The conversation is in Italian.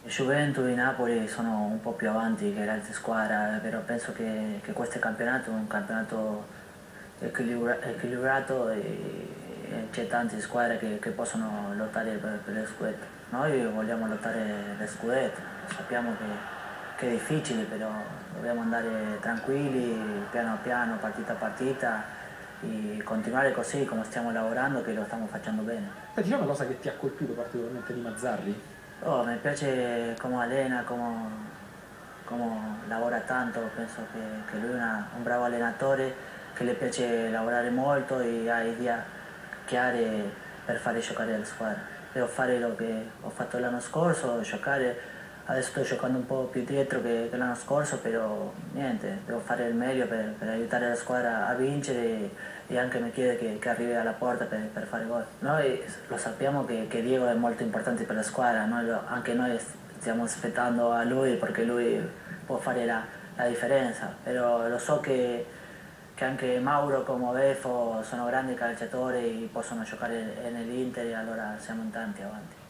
Juventus e Napoli sono un po' più avanti che le altre squadre, però penso che questo campionato è un campionato equilibrato e c'è tante squadre che possono lottare per lo scudetto. Noi vogliamo lottare per lo scudetto, sappiamo che è difficile, però dobbiamo andare tranquilli, piano piano, partita a partita e continuare così come stiamo lavorando, che lo stiamo facendo bene. Diciamo una cosa che ti ha colpito particolarmente di Mazzarri? Oh, mi piace come allena, come lavora tanto, penso che lui è un bravo allenatore, che le piace lavorare molto e ha idee chiare per fare giocare la squadra. Devo fare lo che ho fatto l'anno scorso, giocare, adesso sto giocando un po' più dietro che l'anno scorso, però niente, devo fare il meglio per aiutare la squadra a vincere e anche mi chiede che arrivi alla porta per fare gol. Noi lo sappiamo che Diego è molto importante per la squadra, anche noi stiamo aspettando a lui perché lui può fare la differenza, però lo so che anche Mauro come Befo sono grandi calciatori e possono giocare nell'Inter e allora siamo in tanti avanti.